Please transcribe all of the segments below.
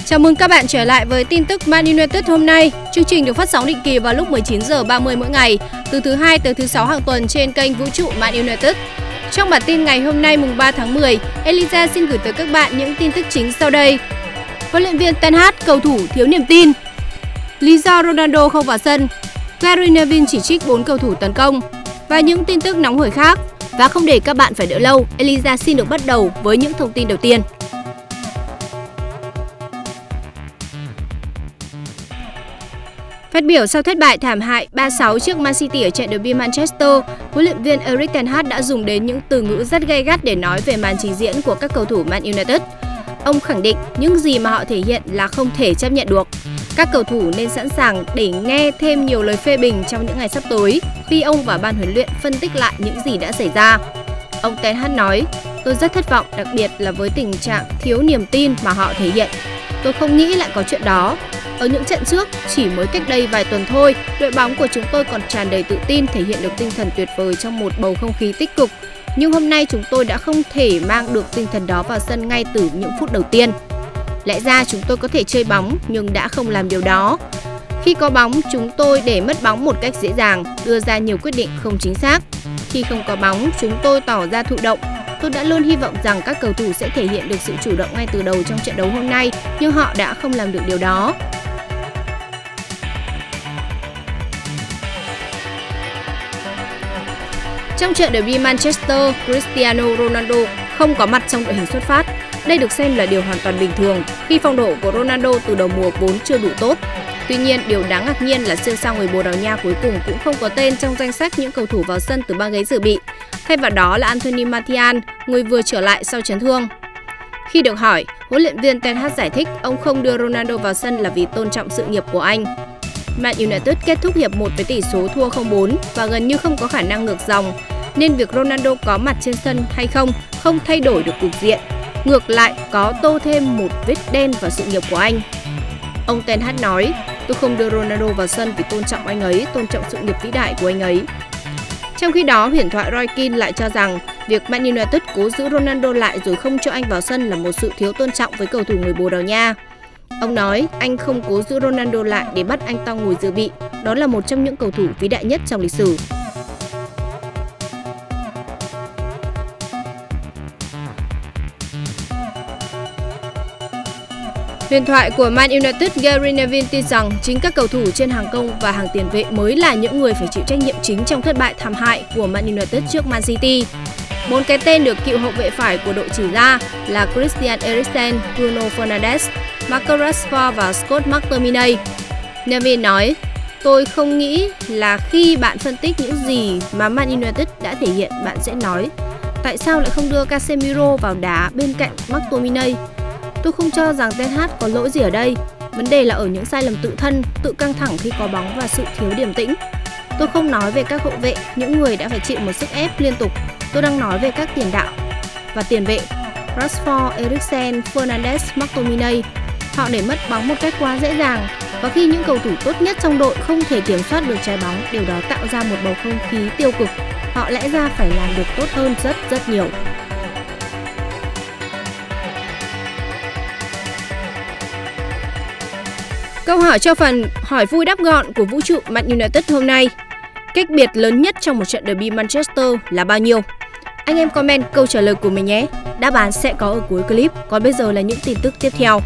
Chào mừng các bạn trở lại với tin tức Man United hôm nay. Chương trình được phát sóng định kỳ vào lúc 19 giờ 30 mỗi ngày, từ thứ Hai tới thứ Sáu hàng tuần trên kênh Vũ trụ Man United. Trong bản tin ngày hôm nay mùng 3 tháng 10, Eliza xin gửi tới các bạn những tin tức chính sau đây. Huấn luyện viên Ten Hag, cầu thủ thiếu niềm tin. Lý do Ronaldo không vào sân. Gary Neville chỉ trích 4 cầu thủ tấn công. Và những tin tức nóng hổi khác. Và không để các bạn phải đợi lâu, Eliza xin được bắt đầu với những thông tin đầu tiên. Phát biểu sau thất bại thảm hại 3-6 trước Man City ở trận derby Manchester, huấn luyện viên Erik ten Hag đã dùng đến những từ ngữ rất gay gắt để nói về màn trình diễn của các cầu thủ Man United. Ông khẳng định những gì mà họ thể hiện là không thể chấp nhận được. Các cầu thủ nên sẵn sàng để nghe thêm nhiều lời phê bình trong những ngày sắp tới khi ông và ban huấn luyện phân tích lại những gì đã xảy ra. Ông Ten Hag nói, tôi rất thất vọng, đặc biệt là với tình trạng thiếu niềm tin mà họ thể hiện. Tôi không nghĩ lại có chuyện đó. Ở những trận trước, chỉ mới cách đây vài tuần thôi, đội bóng của chúng tôi còn tràn đầy tự tin, thể hiện được tinh thần tuyệt vời trong một bầu không khí tích cực. Nhưng hôm nay chúng tôi đã không thể mang được tinh thần đó vào sân ngay từ những phút đầu tiên. Lẽ ra chúng tôi có thể chơi bóng nhưng đã không làm điều đó. Khi có bóng, chúng tôi để mất bóng một cách dễ dàng, đưa ra nhiều quyết định không chính xác. Khi không có bóng, chúng tôi tỏ ra thụ động. Tôi đã luôn hy vọng rằng các cầu thủ sẽ thể hiện được sự chủ động ngay từ đầu trong trận đấu hôm nay, nhưng họ đã không làm được điều đó. Trong trận derby Manchester, Cristiano Ronaldo không có mặt trong đội hình xuất phát. Đây được xem là điều hoàn toàn bình thường khi phong độ của Ronaldo từ đầu mùa vốn chưa đủ tốt. Tuy nhiên, điều đáng ngạc nhiên là siêu sao người Bồ Đào Nha cuối cùng cũng không có tên trong danh sách những cầu thủ vào sân từ băng ghế dự bị. Thay vào đó là Anthony Martial, người vừa trở lại sau chấn thương. Khi được hỏi, huấn luyện viên Ten Hag giải thích ông không đưa Ronaldo vào sân là vì tôn trọng sự nghiệp của anh. Man United kết thúc hiệp 1 với tỷ số thua 0-4 và gần như không có khả năng ngược dòng, nên việc Ronaldo có mặt trên sân hay không thay đổi được cục diện. Ngược lại, có tô thêm một vết đen vào sự nghiệp của anh. Ông Ten Hag nói, tôi không đưa Ronaldo vào sân vì tôn trọng anh ấy, tôn trọng sự nghiệp vĩ đại của anh ấy. Trong khi đó, huyền thoại Roy Keane lại cho rằng việc Man United cố giữ Ronaldo lại rồi không cho anh vào sân là một sự thiếu tôn trọng với cầu thủ người Bồ Đào Nha. Ông nói, anh không cố giữ Ronaldo lại để bắt anh ta ngồi dự bị. Đó là một trong những cầu thủ vĩ đại nhất trong lịch sử. Huyền thoại của Man United Gary Neville tin rằng chính các cầu thủ trên hàng công và hàng tiền vệ mới là những người phải chịu trách nhiệm chính trong thất bại thảm hại của Man United trước Man City. 4 cái tên được cựu hậu vệ phải của đội chỉ ra là Christian Eriksen, Bruno Fernandes, Marcus Rashford và Scott McTominay. Neville nói, tôi không nghĩ là khi bạn phân tích những gì mà Man United đã thể hiện, bạn sẽ nói tại sao lại không đưa Casemiro vào đá bên cạnh McTominay. Tôi không cho rằng Ten Hag có lỗi gì ở đây. Vấn đề là ở những sai lầm tự thân, tự căng thẳng khi có bóng và sự thiếu điềm tĩnh. Tôi không nói về các hậu vệ, những người đã phải chịu một sức ép liên tục. Tôi đang nói về các tiền đạo và tiền vệ Rashford, Eriksen, Fernandes, McTominay. Họ để mất bóng một cách quá dễ dàng. Và khi những cầu thủ tốt nhất trong đội không thể kiểm soát được trái bóng, điều đó tạo ra một bầu không khí tiêu cực. Họ lẽ ra phải làm được tốt hơn rất nhiều. Câu hỏi cho phần hỏi vui đáp gọn của vũ trụ Man United hôm nay. Cách biệt lớn nhất trong một trận derby Manchester là bao nhiêu? Anh em comment câu trả lời của mình nhé. Đáp án sẽ có ở cuối clip. Còn bây giờ là những tin tức tiếp theo.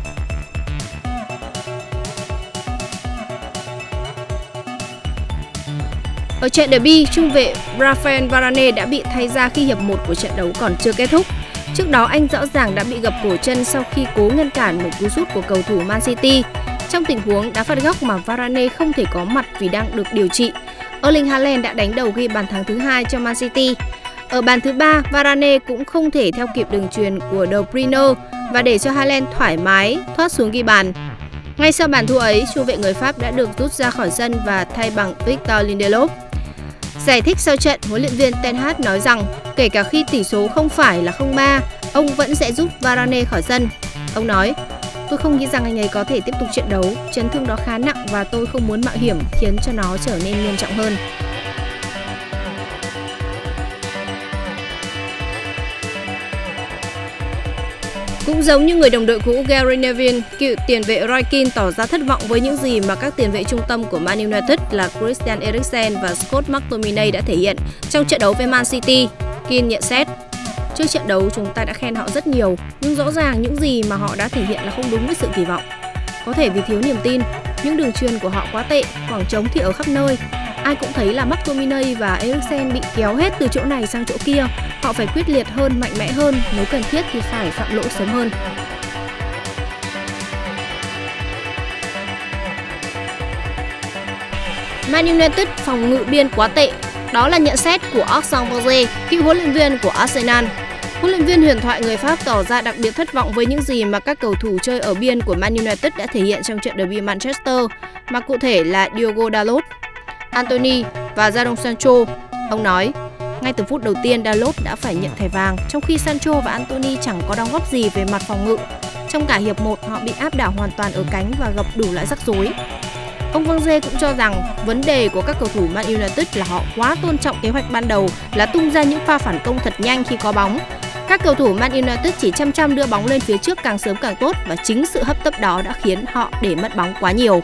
Ở trận derby, trung vệ Raphael Varane đã bị thay ra khi hiệp 1 của trận đấu còn chưa kết thúc. Trước đó, anh rõ ràng đã bị gập cổ chân sau khi cố ngăn cản một cú sút của cầu thủ Man City. Trong tình huống đá phạt góc mà Varane không thể có mặt vì đang được điều trị, Erling Haaland đã đánh đầu ghi bàn thắng thứ 2 cho Man City. Ở bàn thứ 3, Varane cũng không thể theo kịp đường chuyền của De Bruyne và để cho Haaland thoải mái thoát xuống ghi bàn. Ngay sau bàn thua ấy, trung vệ người Pháp đã được rút ra khỏi sân và thay bằng Victor Lindelof. Giải thích sau trận, huấn luyện viên Ten Hag nói rằng kể cả khi tỷ số không phải là 0-3, ông vẫn sẽ giúp Varane khỏi sân. Ông nói, tôi không nghĩ rằng anh ấy có thể tiếp tục trận đấu, chấn thương đó khá nặng và tôi không muốn mạo hiểm khiến cho nó trở nên nghiêm trọng hơn. Cũng giống như người đồng đội cũ Gary Neville, cựu tiền vệ Roy Keane tỏ ra thất vọng với những gì mà các tiền vệ trung tâm của Man United là Christian Eriksen và Scott McTominay đã thể hiện trong trận đấu với Man City. Keane nhận xét: "Trước trận đấu chúng ta đã khen họ rất nhiều, nhưng rõ ràng những gì mà họ đã thể hiện là không đúng với sự kỳ vọng. Có thể vì thiếu niềm tin, những đường chuyền của họ quá tệ, khoảng trống thì ở khắp nơi. Ai cũng thấy là McTominay và Eriksen bị kéo hết từ chỗ này sang chỗ kia. Họ phải quyết liệt hơn, mạnh mẽ hơn, nếu cần thiết thì phải phạm lỗi sớm hơn." Man United phòng ngự biên quá tệ. Đó là nhận xét của Arsene Wenger, cựu huấn luyện viên của Arsenal. Huấn luyện viên huyền thoại người Pháp tỏ ra đặc biệt thất vọng với những gì mà các cầu thủ chơi ở biên của Man United đã thể hiện trong trận derby Manchester, mà cụ thể là Diogo Dalot, Anthony và Jadon Sancho. Ông nói: "Ngay từ phút đầu tiên, Dalot đã phải nhận thẻ vàng, trong khi Sancho và Anthony chẳng có đóng góp gì về mặt phòng ngự. Trong cả hiệp 1, họ bị áp đảo hoàn toàn ở cánh và gặp đủ loại rắc rối." Ông Wenger cũng cho rằng vấn đề của các cầu thủ Man United là họ quá tôn trọng kế hoạch ban đầu là tung ra những pha phản công thật nhanh khi có bóng. Các cầu thủ Man United chỉ chăm đưa bóng lên phía trước càng sớm càng tốt, và chính sự hấp tấp đó đã khiến họ để mất bóng quá nhiều.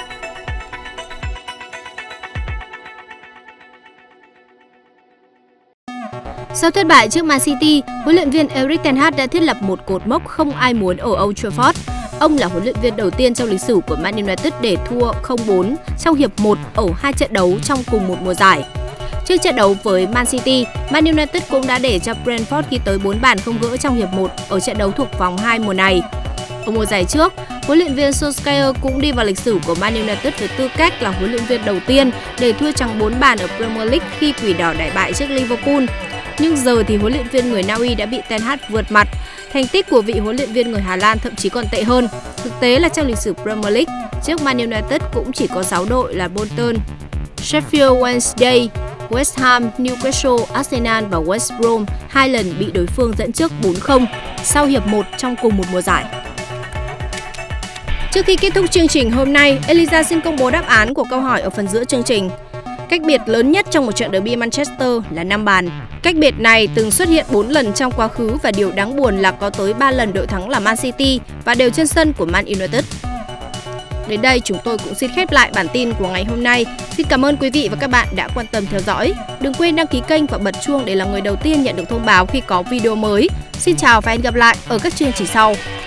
Sau thất bại trước Man City, huấn luyện viên Erik ten Hag đã thiết lập một cột mốc không ai muốn ở Old Trafford. Ông là huấn luyện viên đầu tiên trong lịch sử của Man United để thua 0-4 trong hiệp 1 ở 2 trận đấu trong cùng một mùa giải. Trước trận đấu với Man City, Man United cũng đã để cho Brentford ghi tới 4 bàn không gỡ trong hiệp 1 ở trận đấu thuộc vòng 2 mùa này. Ở mùa giải trước, huấn luyện viên Solskjaer cũng đi vào lịch sử của Man United với tư cách là huấn luyện viên đầu tiên để thua chẳng 4 bàn ở Premier League khi Quỷ Đỏ đại bại trước Liverpool. Nhưng giờ thì huấn luyện viên người Na Uy đã bị Ten Hag vượt mặt. Thành tích của vị huấn luyện viên người Hà Lan thậm chí còn tệ hơn. Thực tế là trong lịch sử Premier League, trước Man United cũng chỉ có 6 đội là Bolton, Sheffield Wednesday, West Ham, Newcastle, Arsenal và West Brom 2 lần bị đối phương dẫn trước 4-0 sau hiệp 1 trong cùng một mùa giải. Trước khi kết thúc chương trình hôm nay, Eliza xin công bố đáp án của câu hỏi ở phần giữa chương trình. Cách biệt lớn nhất trong một trận derby Manchester là 5 bàn. Cách biệt này từng xuất hiện 4 lần trong quá khứ, và điều đáng buồn là có tới 3 lần đội thắng là Man City và đều trên sân của Man United. Đến đây chúng tôi cũng xin khép lại bản tin của ngày hôm nay. Xin cảm ơn quý vị và các bạn đã quan tâm theo dõi. Đừng quên đăng ký kênh và bật chuông để là người đầu tiên nhận được thông báo khi có video mới. Xin chào và hẹn gặp lại ở các chương trình sau.